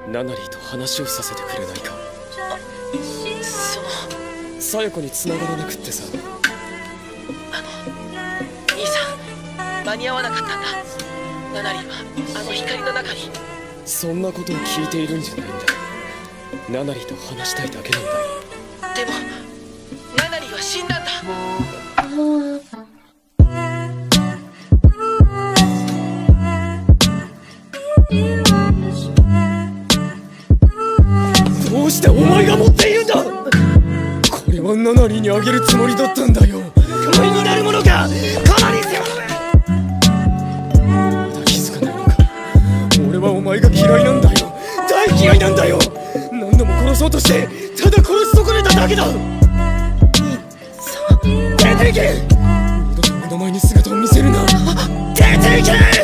ナナリーと話をさせてくれないか。サヤコに繋がらなくってさ。 兄さん、間に合わなかったんだ。ナナリーはあの光の中に。 そんなことを聞いているんじゃないんだ。ナナリーと話したいだけなんだよ。 でもナナリーは死んだんだ。 どうしてお前が持っているんだ。これはナナリーにあげるつもりだったんだよ。不意になるものか。かなり世話だ。まだ気づかないのか。俺はお前が嫌いなんだよ。大嫌いなんだよ。何度も殺そうとしてただ殺し損ねただけだ。出ていけ。二度と目の前に姿を見せるな。出ていけ。